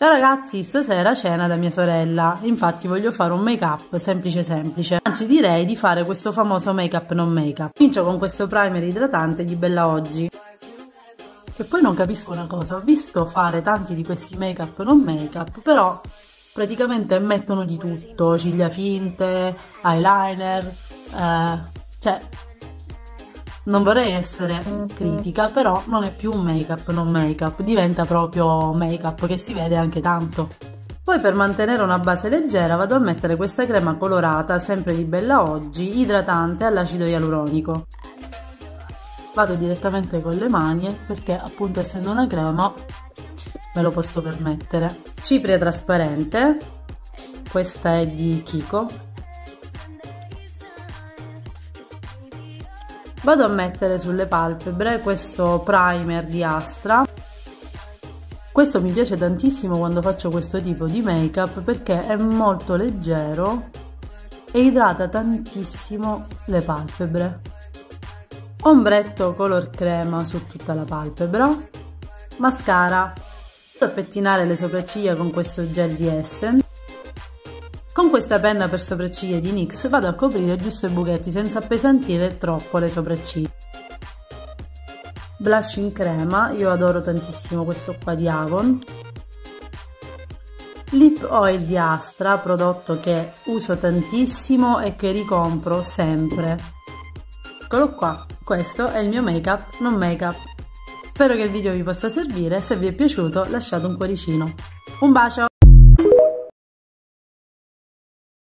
Ciao ragazzi, stasera cena da mia sorella, infatti voglio fare un make up semplice semplice, anzi direi di fare questo famoso make up non make up. Comincio con questo primer idratante di Bella Oggi. E poi non capisco una cosa, ho visto fare tanti di questi make up non make up, però praticamente mettono di tutto, ciglia finte, eyeliner, cioè non vorrei essere critica, però non è più un make up non make up, diventa proprio make up che si vede anche tanto. Poi per mantenere una base leggera vado a mettere questa crema colorata, sempre di Bella Oggi, idratante all'acido ialuronico. Vado direttamente con le mani perché appunto essendo una crema me lo posso permettere. Cipria trasparente, questa è di Kiko. Vado a mettere sulle palpebre questo primer di Astra. Questo mi piace tantissimo quando faccio questo tipo di make up perché è molto leggero e idrata tantissimo le palpebre. Ombretto color crema su tutta la palpebra. Mascara. Vado a pettinare le sopracciglia con questo gel di Essence. Con questa penna per sopracciglia di NYX vado a coprire giusto i buchetti senza appesantire troppo le sopracciglia. Blush in crema, io adoro tantissimo questo qua di Avon. Lip oil di Astra, prodotto che uso tantissimo e che ricompro sempre. Eccolo qua, questo è il mio make up non make up. Spero che il video vi possa servire, se vi è piaciuto lasciate un cuoricino. Un bacio!